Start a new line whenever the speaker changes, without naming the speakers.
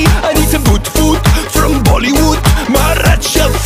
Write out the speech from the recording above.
I need some good food from Bollywood. Maharashtra